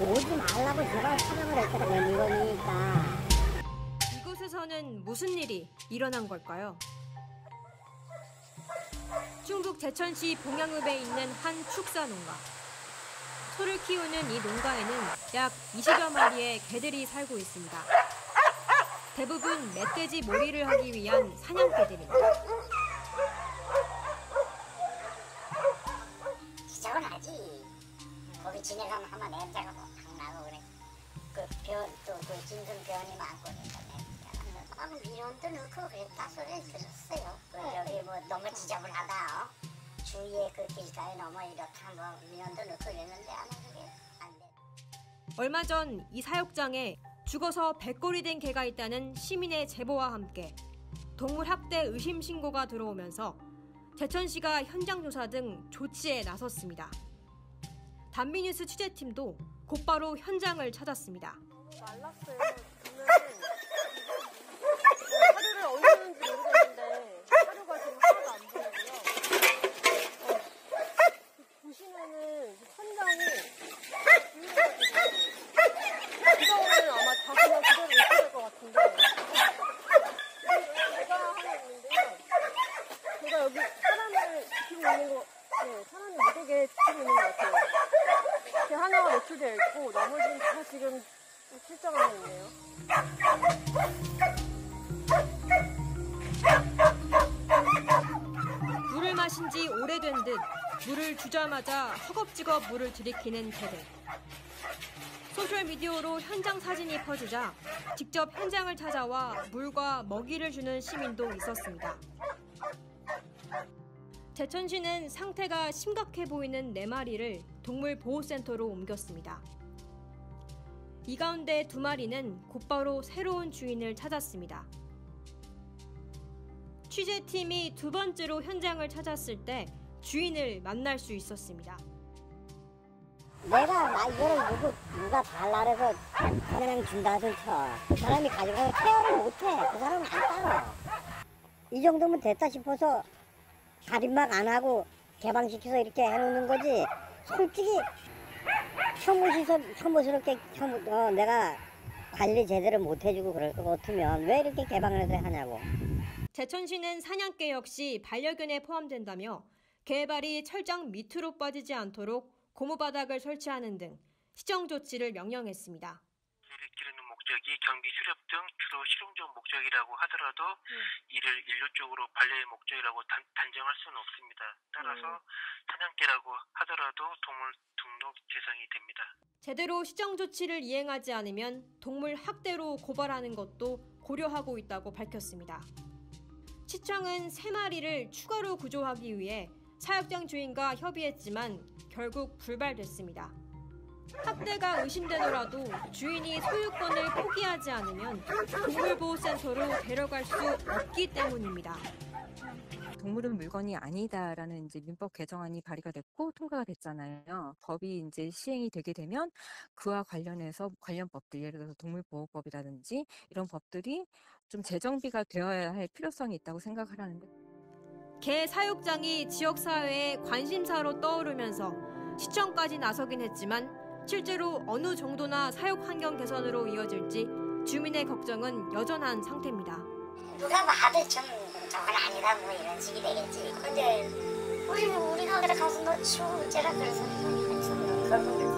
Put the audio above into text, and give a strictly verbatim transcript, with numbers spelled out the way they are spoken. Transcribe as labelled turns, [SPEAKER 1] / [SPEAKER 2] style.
[SPEAKER 1] 오지 말라고 제발 사정을 했잖아. 그 물건이니까.
[SPEAKER 2] 이곳에서는 무슨 일이 일어난 걸까요? 충북 제천시 봉양읍에 있는 한 축사 농가. 소를 키우는 이 농가에는 약 이십여 마리의 개들이 살고 있습니다. 대부분 멧돼지 몰이를 하기 위한 사냥개들입니다.
[SPEAKER 1] 지저분하지. 거기 지내가면 하면 냄새가 막 나고 그래. 그 변, 또 그 짐승 변이 많고 그러니까 냄새가. 아, 민원도 넣고 그랬다 소리 들었어요. 그 여기 뭐 너무 지저분하다. 어? 주위에 그 길가에 넘어 이렇다 뭐 민원도 넣고 그랬는데 아마 그게 안 돼.
[SPEAKER 2] 얼마 전 이 사육장에 죽어서 백골이 된 개가 있다는 시민의 제보와 함께 동물 학대 의심 신고가 들어오면서 제천시가 현장 조사 등 조치에 나섰습니다. 단비뉴스 취재팀도 곧바로 현장을 찾았습니다.
[SPEAKER 3] 말랐어요. 사료를 어디서 주는지 모르겠는데 사료가 지금 하나도 안 보이고요. 어, 보시면은 천장이 비가 오면 아마 다 그냥 그대로 있어야 될 것 같은데 개가 하나 있는데요. 제가 여기 사람을 지키고 있는 거, 네, 사람이 무더기에 지키고 있는 것 같아요. 개 하나가 노출되어 있고 나머지는 다 지금 실정하고 있네요.
[SPEAKER 2] 물을 마신 지 오래된 듯 물을 주자마자 허겁지겁 물을 들이키는 개들. 소셜미디어로 현장 사진이 퍼지자 직접 현장을 찾아와 물과 먹이를 주는 시민도 있었습니다. 제천시는 상태가 심각해 보이는 네 마리를 동물보호센터로 옮겼습니다. 이 가운데 두 마리는 곧바로 새로운 주인을 찾았습니다. 취재팀이 두 번째로 현장을 찾았을 때 주인을 만날 수 있었습니다.
[SPEAKER 1] 내가 나 이거를 누구 누가 달라해서 그냥 준다 하든 쳐. 그 사람이 가져가서 케어를 못해. 그 사람은 안 따라. 이 정도면 됐다 싶어서 살인막 안 하고 개방시켜서 이렇게 해놓는 거지. 솔직히 혐오시설, 혐오스럽게 혐오, 어, 내가 관리 제대로 못 해주고 그럴 것 같으면 왜 이렇게 개방을 해서 하냐고.
[SPEAKER 2] 제천시는 사냥개 역시 반려견에 포함된다며 개발이 철장 밑으로 빠지지 않도록 고무바닥을 설치하는 등 시정 조치를 명령했습니다.
[SPEAKER 4] 개를 기르는 목적이 경비 수렵 등 주로 실용적 목적이라고 하더라도 음. 이를 일률적으로 반려의 목적이라고 단, 단정할 수는 없습니다. 따라서 음. 사냥개라고 하더라도 동물 등록 대상이 됩니다.
[SPEAKER 2] 제대로 시정 조치를 이행하지 않으면 동물 학대로 고발하는 것도 고려하고 있다고 밝혔습니다. 시청은 세 마리를 추가로 구조하기 위해 사육장 주인과 협의했지만 결국 불발됐습니다. 학대가 의심되더라도 주인이 소유권을 포기하지 않으면 동물보호센터로 데려갈 수 없기 때문입니다.
[SPEAKER 5] 동물은 물건이 아니다라는 이제 민법 개정안이 발의가 됐고 통과가 됐잖아요. 법이 이제 시행이 되게 되면 그와 관련해서 관련 법들, 예를 들어서 동물보호법이라든지 이런 법들이 좀 재정비가 되어야 할 필요성이 있다고 생각을 하는데.
[SPEAKER 2] 개 사육장이 지역사회의 관심사로 떠오르면서 시청까지 나서긴 했지만 실제로 어느 정도나 사육 환경 개선으로 이어질지 주민의 걱정은 여전한 상태입니다.
[SPEAKER 1] 누가 봐도 좀 저건 아니다 뭐 이런 식이 되겠지. 근데 우리 우리가 그래 가서 너 치우고 어쩌라 그래서 좀 결국